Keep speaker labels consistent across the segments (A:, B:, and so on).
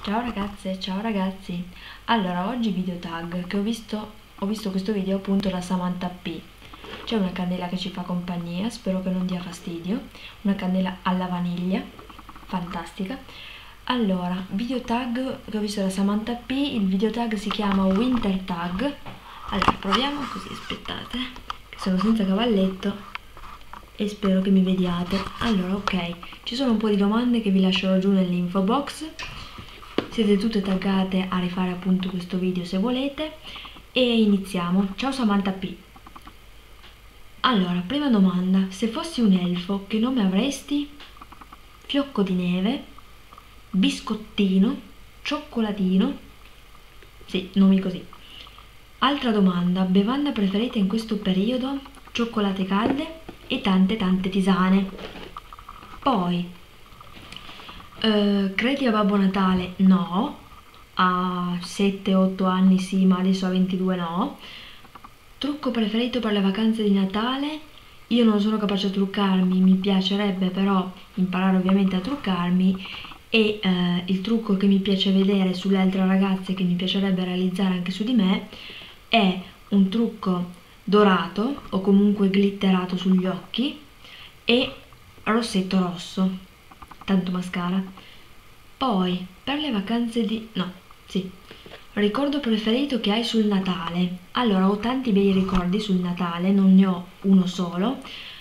A: Ciao ragazze, ciao ragazzi. Allora, oggi video tag che ho visto questo video appunto da Samantha P. C'è una candela che ci fa compagnia, spero che non dia fastidio, una candela alla vaniglia, fantastica. Allora, video tag che ho visto da Samantha P, il video tag si chiama Winter Tag. Allora, proviamo così, aspettate, che sono senza cavalletto e spero che mi vediate. Allora, ok, ci sono un po' di domande che vi lascerò giù nell'info box. Siete tutte taggate a rifare appunto questo video se volete e iniziamo. Ciao Samantha P. Allora, prima domanda: se fossi un elfo, che nome avresti? Fiocco di neve, biscottino, cioccolatino? Sì, nomi così. Altra domanda: bevanda preferita in questo periodo? Cioccolate calde e tante tisane. Poi credi a Babbo Natale? No. A 7-8 anni sì, ma adesso a 22 no. Trucco preferito per le vacanze di Natale? Io non sono capace a truccarmi, mi piacerebbe però imparare ovviamente a truccarmi, e il trucco che mi piace vedere sulle altre ragazze, che mi piacerebbe realizzare anche su di me, è un trucco dorato o comunque glitterato sugli occhi e rossetto rosso, tanto mascara. Poi per le vacanze di... no, sì, ricordo preferito che hai sul Natale? Allora, ho tanti bei ricordi sul Natale, non ne ho uno solo,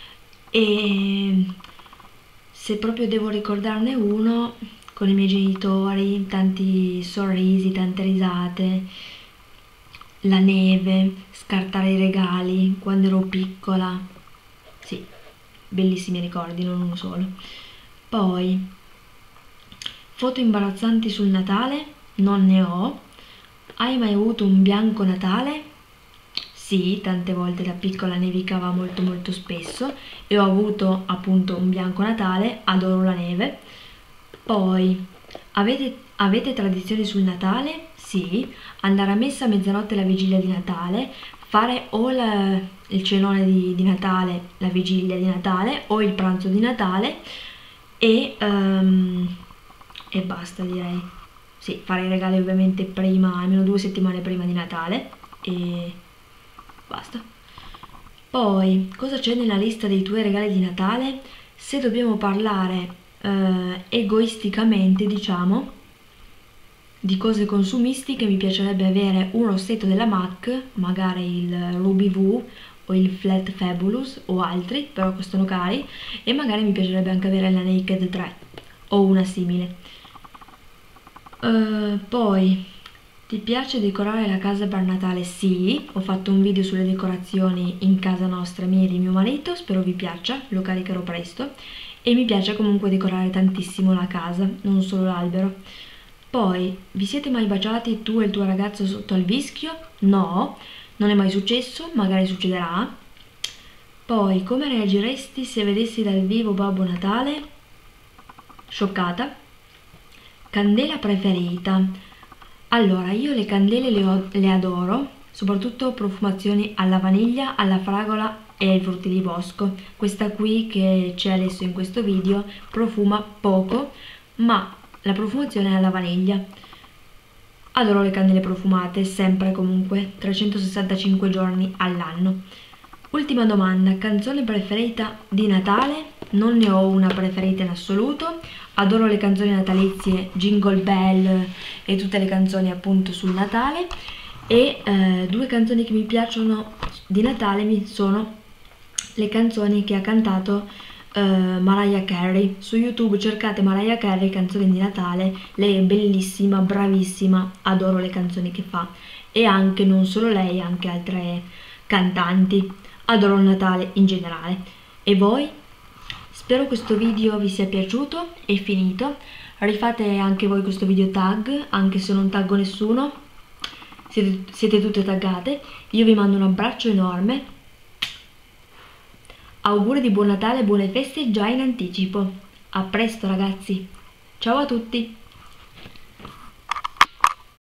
A: e se proprio devo ricordarne uno, con i miei genitori, tanti sorrisi, tante risate, la neve, scartare i regali quando ero piccola. Sì, bellissimi ricordi, non uno solo. Poi foto imbarazzanti sul Natale? Non ne ho. Hai mai avuto un bianco Natale? Sì, tante volte da piccola nevicava molto spesso e ho avuto appunto un bianco Natale, adoro la neve. Poi, avete tradizioni sul Natale? Sì, andare a messa a mezzanotte la vigilia di Natale, fare o il cenone di Natale, la vigilia di Natale, o il pranzo di Natale, e basta, direi. Sì, fare i regali ovviamente prima, almeno 2 settimane prima di Natale, e basta. Poi, cosa c'è nella lista dei tuoi regali di Natale? Se dobbiamo parlare egoisticamente, diciamo, di cose consumistiche, mi piacerebbe avere un rossetto della MAC, magari il Ruby Woo o il Flat Fabulous o altri, però costano cari, e magari mi piacerebbe anche avere la Naked 3 o una simile. Poi, ti piace decorare la casa per Natale? Sì, ho fatto un video sulle decorazioni in casa nostra, mia e di mio marito, spero vi piaccia, lo caricherò presto, e mi piace comunque decorare tantissimo la casa, non solo l'albero. Poi, vi siete mai baciati tu e il tuo ragazzo sotto al vischio? No, non è mai successo, magari succederà. Poi, come reagiresti se vedessi dal vivo Babbo Natale? Scioccata. Candela preferita? Allora, io le candele le adoro, soprattutto profumazioni alla vaniglia, alla fragola e ai frutti di bosco. Questa qui che c'è adesso in questo video profuma poco, ma la profumazione è alla vaniglia. Adoro le candele profumate, sempre comunque, 365 giorni all'anno. Ultima domanda: canzone preferita di Natale? Non ne ho una preferita in assoluto, adoro le canzoni natalizie, Jingle Bell e tutte le canzoni appunto sul Natale, e 2 canzoni che mi piacciono di Natale sono le canzoni che ha cantato Mariah Carey. Su YouTube cercate Mariah Carey canzoni di Natale, lei è bellissima, bravissima, adoro le canzoni che fa, e anche non solo lei, anche altre cantanti. Adoro il Natale in generale. E voi? Spero questo video vi sia piaciuto. È finito. Rifate anche voi questo video tag, anche se non taggo nessuno. Siete tutte taggate. Io vi mando un abbraccio enorme. Auguri di buon Natale e buone feste già in anticipo. A presto ragazzi. Ciao a tutti.